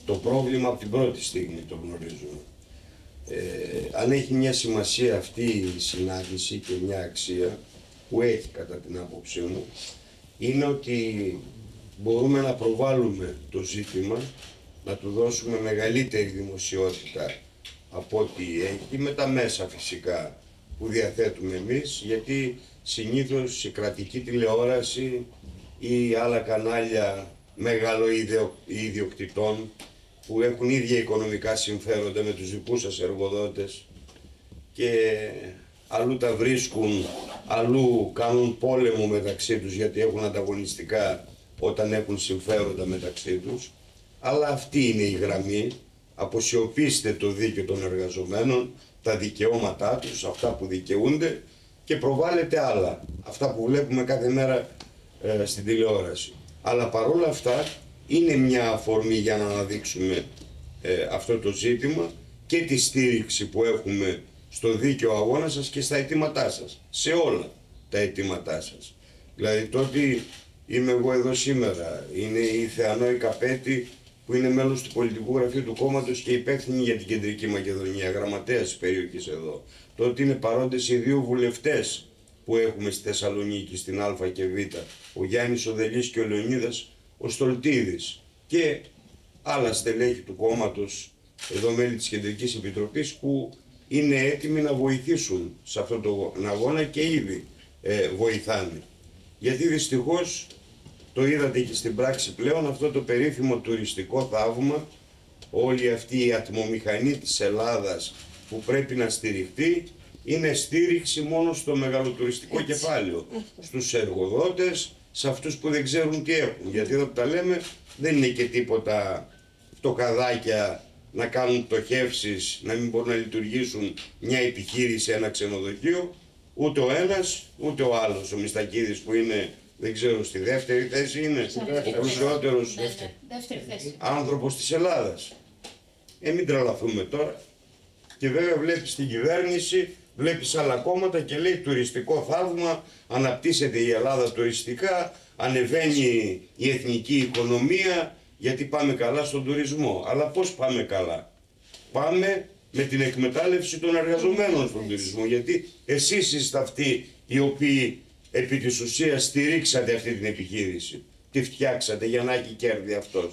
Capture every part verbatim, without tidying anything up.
το πρόβλημα από την πρώτη στιγμή το γνωρίζουμε. Ε, αν έχει μια σημασία αυτή η συνάντηση και μια αξία που έχει κατά την άποψή μου, είναι ότι μπορούμε να προβάλλουμε το ζήτημα, να του δώσουμε μεγαλύτερη δημοσιότητα από ό,τι έχει, με τα μέσα φυσικά που διαθέτουμε εμείς, γιατί συνήθως η κρατική τηλεόραση ή άλλα κανάλια μεγαλοϊδιοκτητών που έχουν ίδια οικονομικά συμφέροντα με τους δικούς σας εργοδότες και αλλού τα βρίσκουν, αλλού κάνουν πόλεμο μεταξύ τους γιατί έχουν ανταγωνιστικά όταν έχουν συμφέροντα μεταξύ τους. Αλλά αυτή είναι η γραμμή. Αποσιωπήστε το δίκαιο των εργαζομένων, τα δικαιώματά τους, αυτά που δικαιούνται, και προβάλλετε άλλα, αυτά που βλέπουμε κάθε μέρα ε, στην τηλεόραση. Αλλά παρόλα αυτά είναι μια αφορμή για να αναδείξουμε ε, αυτό το ζήτημα και τη στήριξη που έχουμε στο δίκαιο αγώνα σας και στα αιτήματά σας, σε όλα τα αιτήματά σας. Δηλαδή το ότι είμαι εγώ εδώ σήμερα, είναι η Θεανόη Καπέτη που είναι μέλος του πολιτικού γραφείου του κόμματος και υπεύθυνη για την Κεντρική Μακεδονία, γραμματέας της περιοχής εδώ. Το ότι είναι παρόντες οι δύο βουλευτές που έχουμε στη Θεσσαλονίκη, στην Α και Β, ο Γιάννης ο Δελής και ο Λεωνίδας ο Στολτίδης, και άλλα στελέχη του κόμματος, εδώ μέλη της Κεντρικής Επιτροπής, που είναι έτοιμοι να βοηθήσουν σε αυτόν τον αγώνα και ήδη ε, βοηθάνε. Γιατί δυστυχώς, το είδατε και στην πράξη πλέον, αυτό το περίφημο τουριστικό θαύμα, όλη αυτή η ατμομηχανή της Ελλάδας που πρέπει να στηριχτεί, είναι στήριξη μόνο στο μεγαλοτουριστικό Έτσι. κεφάλαιο, στους εργοδότες, σε αυτούς που δεν ξέρουν τι έχουν. Γιατί εδώ που τα λέμε δεν είναι και τίποτα φτωχαδάκια να κάνουν πτωχεύσεις, να μην μπορούν να λειτουργήσουν μια επιχείρηση, ένα ξενοδοχείο, ούτε ο ένας ούτε ο άλλος. Ο Μιστακίδης που είναι, δεν ξέρω, στη δεύτερη θέση είναι, ο πλουσιότερος άνθρωπος της Ελλάδας. Ε, μην τρελαθούμε τώρα. Και βέβαια βλέπεις την κυβέρνηση, βλέπεις άλλα κόμματα και λέει τουριστικό θαύμα, αναπτύσσεται η Ελλάδα τουριστικά, ανεβαίνει η εθνική οικονομία, γιατί πάμε καλά στον τουρισμό. Αλλά πώς πάμε καλά? Πάμε με την εκμετάλλευση των εργαζομένων στον τουρισμό, γιατί εσείς είστε αυτοί οι οποίοι επί της ουσίας στηρίξατε αυτή την επιχείρηση. Τη φτιάξατε για να έχει κέρδη αυτός.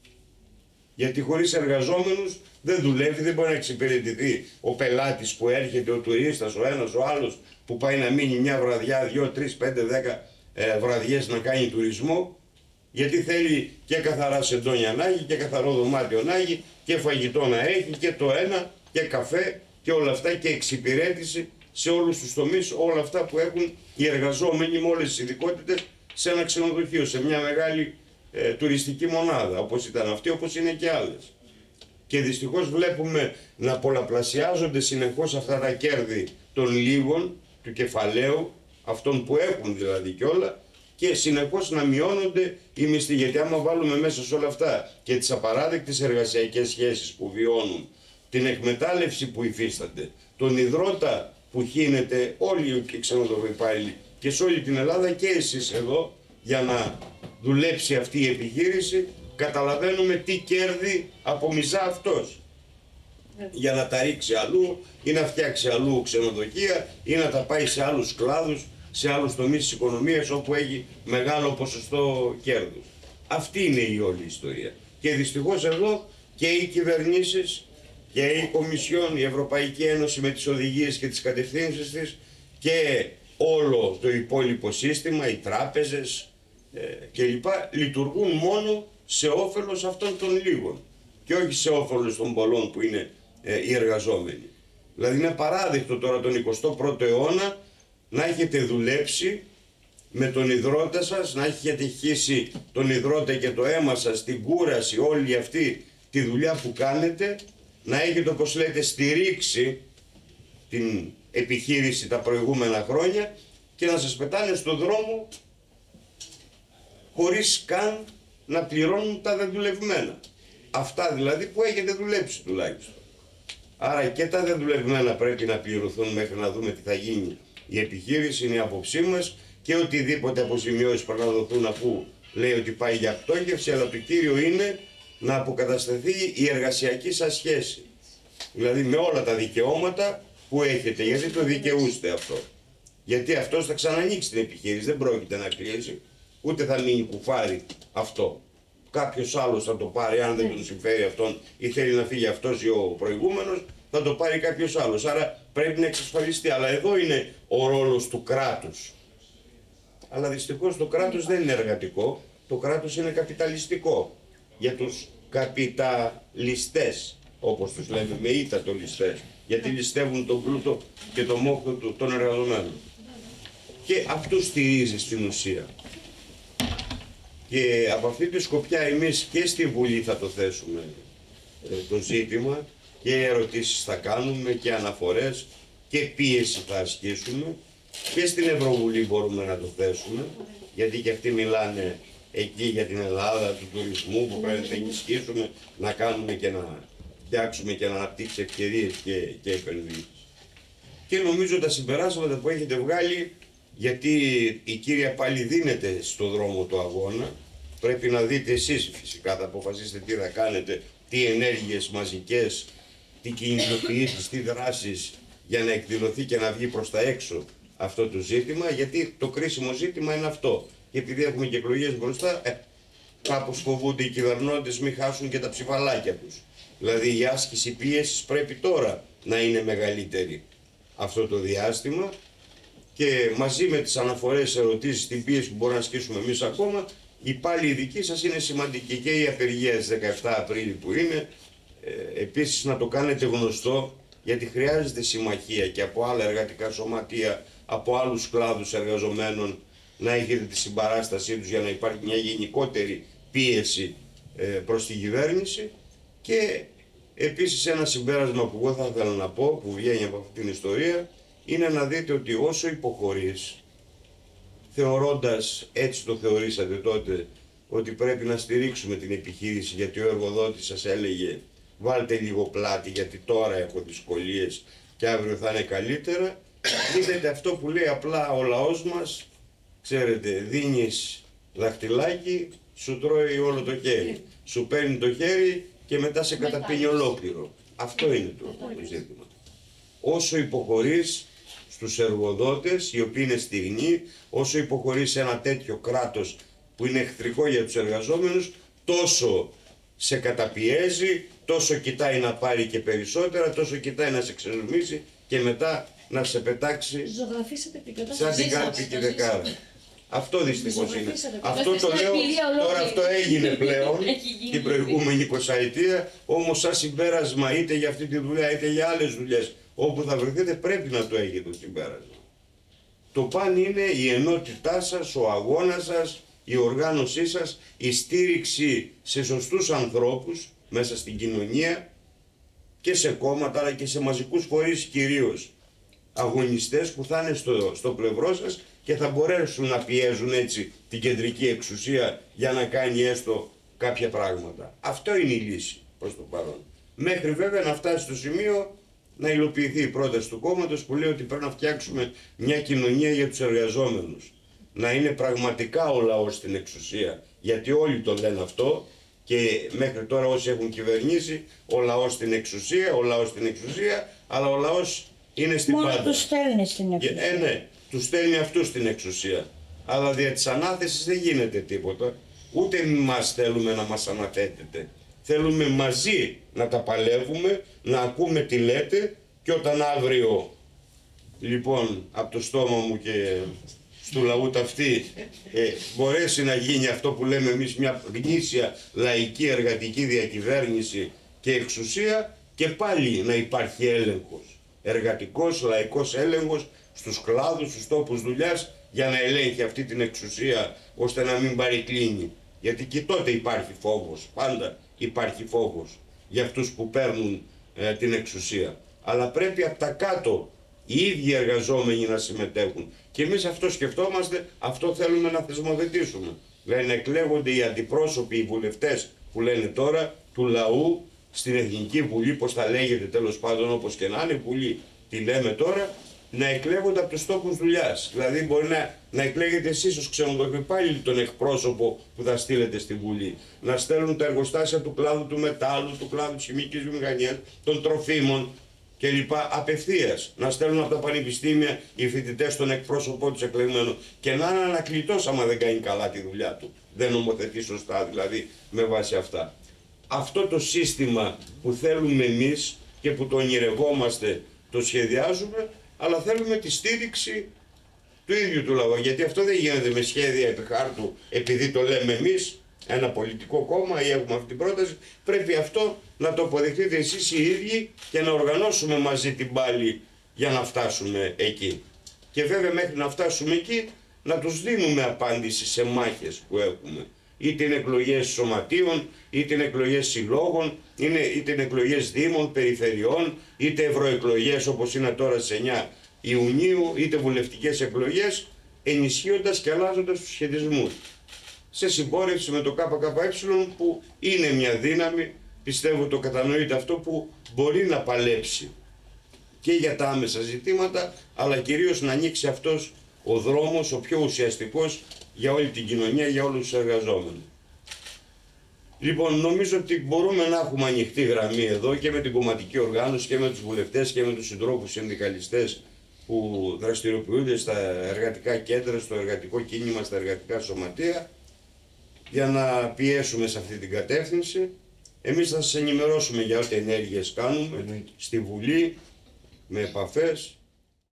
Γιατί χωρίς εργαζόμενους δεν δουλεύει, δεν μπορεί να εξυπηρετηθεί ο πελάτης που έρχεται, ο τουρίστας, ο ένας, ο άλλος, που πάει να μείνει μια βραδιά, δύο, τρεις, πέντε, δέκα ε, βραδιές να κάνει τουρισμό, γιατί θέλει και καθαρά σεντόνια να έχει και καθαρό δωμάτιο να έχει και φαγητό να έχει και το ένα και καφέ και όλα αυτά και εξυπηρέτηση σε όλους τους τομείς, όλα αυτά που έχουν οι εργαζόμενοι με όλες τις ειδικότητες σε ένα ξενοδοχείο, σε μια μεγάλη ε, τουριστική μονάδα, όπως ήταν αυτή, όπως είναι και άλλες. Και δυστυχώς βλέπουμε να πολλαπλασιάζονται συνεχώς αυτά τα κέρδη των λίγων, του κεφαλαίου, αυτών που έχουν δηλαδή κιόλα, και συνεχώς να μειώνονται οι μισθοί. Γιατί άμα βάλουμε μέσα σε όλα αυτά και τις απαράδεκτες εργασιακές σχέσεις που βιώνουν, την εκμετάλλευση που υφίστανται, τον υδρότα που χύνεται όλοι οι ξενοδοχοϊπάλληλοι και σε όλη την Ελλάδα και εσείς εδώ, για να δουλέψει αυτή η επιχείρηση, καταλαβαίνουμε τι κέρδη απομυζά αυτός. Για να τα ρίξει αλλού ή να φτιάξει αλλού ξενοδοχεία ή να τα πάει σε άλλους κλάδους, σε άλλους τομείς της οικονομίας όπου έχει μεγάλο ποσοστό κέρδους. Αυτή είναι η όλη ιστορία. Και δυστυχώς εδώ και οι κυβερνήσεις και η Κομισιόν, η Ευρωπαϊκή Ένωση με τις οδηγίες και τις κατευθύνσεις της και όλο το υπόλοιπο σύστημα, οι τράπεζες ε, κλπ. Λειτουργούν μόνο σε όφελος αυτών των λίγων και όχι σε όφελος των πολλών που είναι ε, οι εργαζόμενοι. Δηλαδή είναι απαράδεκτο τώρα τον εικοστό πρώτο αιώνα να έχετε δουλέψει με τον υδρότα σας, να έχετε χύσει τον υδρότα και το αίμα σας, την κούραση, όλη αυτή τη δουλειά που κάνετε, να έχετε, όπως λέτε, στηρίξει την επιχείρηση τα προηγούμενα χρόνια και να σας πετάνε στον δρόμο χωρίς καν να πληρώνουν τα δεν δουλευμένα. Αυτά δηλαδή που έχετε δουλέψει τουλάχιστον. Άρα και τα δεν δουλευμένα πρέπει να πληρωθούν μέχρι να δούμε τι θα γίνει η επιχείρηση, είναι η άποψή μας, και οτιδήποτε αποζημιώσεις πρέπει να δοθούν αφού λέει ότι πάει για πτώχευση, αλλά το κύριο είναι να αποκατασταθεί η εργασιακή σας σχέση. Δηλαδή με όλα τα δικαιώματα που έχετε, γιατί το δικαιούστε αυτό. Γιατί αυτός θα ξανανοίξει την επιχείρηση, δεν πρόκειται να κλείσει, ούτε θα μείνει κουφάρι αυτό. Κάποιος άλλος θα το πάρει, αν δεν του συμφέρει αυτόν ή θέλει να φύγει αυτός ή ο προηγούμενος, θα το πάρει κάποιος άλλος. Άρα πρέπει να εξασφαλιστεί. Αλλά εδώ είναι ο ρόλος του κράτους. Αλλά δυστυχώς το κράτος δεν είναι εργατικό, το κράτος είναι καπιταλιστικό. Για τους καπιταλιστές, όπως τους λέμε, με ήττα το ληστές, γιατί ληστεύουν τον πλούτο και το μόχθο των εργαζομένων. Και αυτούς στηρίζει στην ουσία. Και από αυτή τη σκοπιά εμείς και στη Βουλή θα το θέσουμε ε, το ζήτημα και ερωτήσεις θα κάνουμε και αναφορές και πίεση θα ασκήσουμε και στην Ευρωβουλή μπορούμε να το θέσουμε, γιατί και αυτοί μιλάνε εκεί για την Ελλάδα, του τουρισμού που πρέπει να ενισχύσουμε, να κάνουμε και να φτιάξουμε και να αναπτύξει ευκαιρίες και, και επενδύσεις. Και νομίζω τα συμπεράσματα που έχετε βγάλει, γιατί η κύρια πάλι δίνεται στο δρόμο του αγώνα, πρέπει να δείτε εσείς φυσικά, θα αποφασίσετε τι θα κάνετε, τι ενέργειες μαζικές, τι κινητοποιήσεις, τι δράσεις για να εκδηλωθεί και να βγει προς τα έξω αυτό το ζήτημα, γιατί το κρίσιμο ζήτημα είναι αυτό. Και επειδή έχουμε και εκλογές μπροστά, ε, κάπως φοβούνται οι κυβερνώντες μην χάσουν και τα ψηφαλάκια τους. Δηλαδή η άσκηση πίεσης πρέπει τώρα να είναι μεγαλύτερη αυτό το διάστημα και μαζί με τις αναφορές, ερωτήσεις, την πίεση που μπορούμε να ασκήσουμε εμείς ακόμα, η πάλι η δική σας είναι σημαντική και η απεργία της δεκαεφτά Απρίλη που είναι, ε, επίσης να το κάνετε γνωστό, γιατί χρειάζεται συμμαχία και από άλλα εργατικά σωματεία, από άλλους κλάδους εργαζομένων, να έχετε τη συμπαράστασή τους για να υπάρχει μια γενικότερη πίεση ε, προς την κυβέρνηση. Και επίσης ένα συμπέρασμα που εγώ θα ήθελα να πω, που βγαίνει από αυτή την ιστορία, είναι να δείτε ότι όσο υποχωρείς, θεωρώντας, έτσι το θεωρήσατε τότε, ότι πρέπει να στηρίξουμε την επιχείρηση γιατί ο εργοδότης σας έλεγε βάλτε λίγο πλάτη γιατί τώρα έχω δυσκολίες και αύριο θα είναι καλύτερα, δείτε αυτό που λέει απλά ο λαός μας, ξέρετε, δίνεις δαχτυλάκι, σου τρώει όλο το χέρι, σου παίρνει το χέρι και μετά σε καταπίνει ολόκληρο. Αυτό είναι το, το ζήτημα. Όσο υποχωρείς στους εργοδότες, οι οποίοι είναι στιγνοί, όσο υποχωρείς σε ένα τέτοιο κράτος που είναι εχθρικό για τους εργαζόμενους, τόσο σε καταπιέζει, τόσο κοιτάει να πάρει και περισσότερα, τόσο κοιτάει να σε ξεζουμίσει και μετά να σε πετάξει σαν την κάρπη και δεκάρα. Αυτό δυστυχώς είναι. Αυτό το λέω, τώρα αυτό έγινε πλέον την προηγούμενη εικοσαετία, όμως σαν συμπέρασμα είτε για αυτή τη δουλειά είτε για άλλες δουλειές όπου θα βρεθείτε πρέπει να το έχετε το συμπέρασμα. Το παν είναι η ενότητά σας, ο αγώνας σας, η οργάνωσή σας, η στήριξη σε σωστούς ανθρώπους μέσα στην κοινωνία και σε κόμματα αλλά και σε μαζικούς φορείς κυρίως. Αγωνιστές που θα είναι στο, στο πλευρό σας και θα μπορέσουν να πιέζουν έτσι την κεντρική εξουσία για να κάνει έστω κάποια πράγματα. Αυτό είναι η λύση προς το παρόν. Μέχρι βέβαια να φτάσει στο σημείο να υλοποιηθεί η πρόταση του κόμματος που λέει ότι πρέπει να φτιάξουμε μια κοινωνία για τους εργαζόμενους. Να είναι πραγματικά ο λαός στην εξουσία, γιατί όλοι το λένε αυτό και μέχρι τώρα όσοι έχουν κυβερνήσει, ο λαός στην εξουσία, ο λαός στην εξουσία, αλλά ο λαός είναι στην Μόνο πάντα. Μόνο τους στέλνει στην εξουσία. Ε, ναι, τους στέλνει αυτούς στην εξουσία. Αλλά δια της ανάθεσης δεν γίνεται τίποτα. Ούτε μας θέλουμε να μας αναθέτετε. Θέλουμε μαζί να τα παλεύουμε, να ακούμε τι λέτε και όταν αύριο, λοιπόν, από το στόμα μου και του λαού ταυτή ε, μπορέσει να γίνει αυτό που λέμε εμείς μια γνήσια λαϊκή εργατική διακυβέρνηση και εξουσία και πάλι να υπάρχει έλεγχος. Εργατικός, λαϊκός έλεγχος στους κλάδους, στους τόπους δουλειάς για να ελέγχει αυτή την εξουσία ώστε να μην παρεκκλίνει. Γιατί και τότε υπάρχει φόβος, πάντα υπάρχει φόβος για αυτούς που παίρνουν ε, την εξουσία. Αλλά πρέπει από τα κάτω οι ίδιοι εργαζόμενοι να συμμετέχουν. Και εμείς αυτό σκεφτόμαστε, αυτό θέλουμε να θεσμοθετήσουμε. Δηλαδή να εκλέγονται οι αντιπρόσωποι, οι βουλευτές που λένε τώρα, του λαού στην Εθνική Βουλή, πώς θα λέγεται τέλος πάντων όπως και να είναι, Βουλή τη λέμε τώρα, να εκλέγονται από τους τόπους δουλειάς. Δηλαδή μπορεί να, να εκλέγετε εσείς ως ξενοδοχειοπάλληλοι τον εκπρόσωπο που θα στείλετε στη Βουλή. Να στέλνουν τα εργοστάσια του κλάδου του μετάλλου, του κλάδου της χημικής βιομηχανίας, των τροφίμων κλπ. Απευθείας. Να στέλνουν από τα πανεπιστήμια οι φοιτητές τον εκπρόσωπό τους εκλεγμένο και να είναι ανακλητός άμα δεν κάνει καλά τη δουλειά του. Δεν νομοθετεί σωστά δηλαδή με βάση αυτά. Αυτό το σύστημα που θέλουμε εμείς και που το ονειρευόμαστε, το σχεδιάζουμε, αλλά θέλουμε τη στήριξη του ίδιου του λαού. Γιατί αυτό δεν γίνεται με σχέδια επί χάρτου επειδή το λέμε εμείς, ένα πολιτικό κόμμα ή έχουμε αυτή την πρόταση. Πρέπει αυτό να το αποδεχτείτε εσείς οι ίδιοι και να οργανώσουμε μαζί την πάλη για να φτάσουμε εκεί. Και βέβαια μέχρι να φτάσουμε εκεί να τους δίνουμε απάντηση σε μάχες που έχουμε. Είτε είναι εκλογές σωματείων, είτε είναι εκλογές συλλόγων, είτε είναι εκλογές δήμων, περιφερειών, είτε ευρωεκλογές όπως είναι τώρα στις εννιά Ιουνίου, είτε βουλευτικές εκλογές, ενισχύοντας και αλλάζοντας τους σχετισμούς. Σε συμπόρευση με το ΚΚΕ που είναι μια δύναμη, πιστεύω το κατανοείτε αυτό, που μπορεί να παλέψει και για τα άμεσα ζητήματα, αλλά κυρίως να ανοίξει αυτός ο δρόμος, ο πιο ουσιαστικός για όλη την κοινωνία, για όλους τους εργαζόμενους. Λοιπόν, νομίζω ότι μπορούμε να έχουμε ανοιχτή γραμμή εδώ και με την κομματική οργάνωση και με τους βουλευτές και με τους συντρόφους συνδικαλιστές που δραστηριοποιούνται στα εργατικά κέντρα, στο εργατικό κίνημα, στα εργατικά σωματεία, για να πιέσουμε σε αυτή την κατεύθυνση. Εμείς θα σας ενημερώσουμε για ό,τι ενέργειες κάνουμε στη Βουλή, με επαφές.